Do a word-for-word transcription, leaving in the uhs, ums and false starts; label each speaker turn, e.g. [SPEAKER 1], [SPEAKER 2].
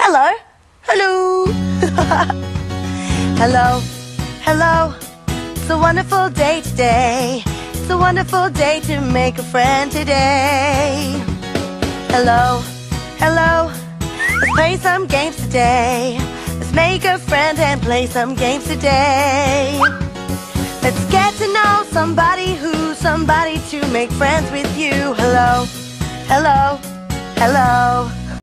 [SPEAKER 1] Hello. Hello. Hello. Hello. It's a wonderful day today. It's a wonderful day to make a friend today. Hello. Hello. Let's play some games today. Let's make a friend and play some games today. Let's get to know somebody who's somebody to make friends with you. Hello. Hello. Hello.